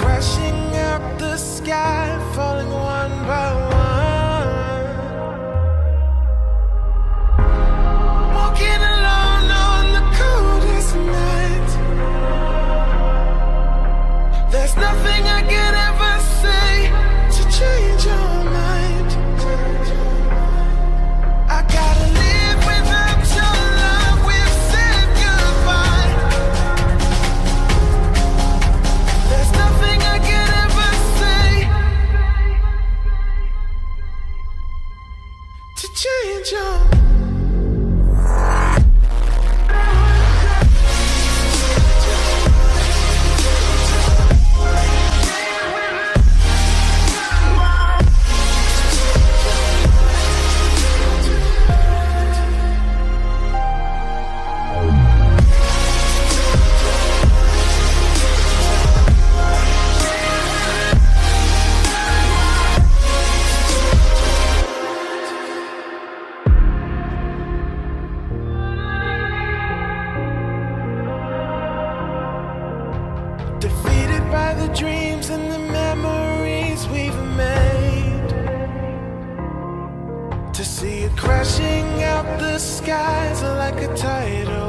crashing out the sky, falling one by one. Walking alone on the coldest night. There's nothing I can ever say to change your mind. I gotta live without your love. We've said goodbye. There's nothing I can ever say to change your mind. Defeated by the dreams and the memories we've made. To see it crashing out the skies like a tidal